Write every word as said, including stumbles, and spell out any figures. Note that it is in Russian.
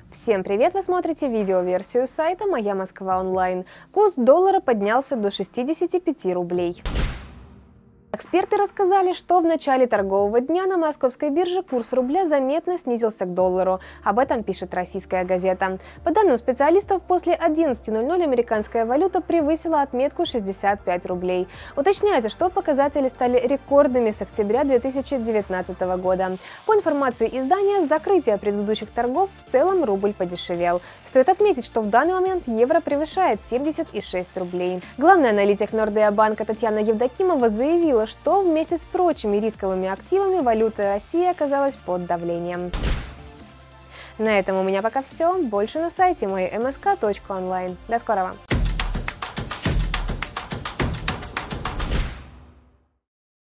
Всем привет! Вы смотрите видеоверсию сайта «Моя Москва онлайн». Курс доллара поднялся до шестидесяти пяти рублей. Эксперты рассказали, что в начале торгового дня на московской бирже курс рубля заметно снизился к доллару. Об этом пишет российская газета. По данным специалистов, после одиннадцати ноль-ноль американская валюта превысила отметку шестьдесят пять рублей. Уточняется, что показатели стали рекордными с октября две тысячи девятнадцатого года. По информации издания, с закрытия предыдущих торгов в целом рубль подешевел. Стоит отметить, что в данный момент евро превышает семьдесят шесть рублей. Главный аналитик Нордеа банка Татьяна Евдокимова заявила, что вместе с прочими рисковыми активами валюта России оказалась под давлением. На этом у меня пока все. Больше на сайте мой эм эс ка точка онлайн. До скорого!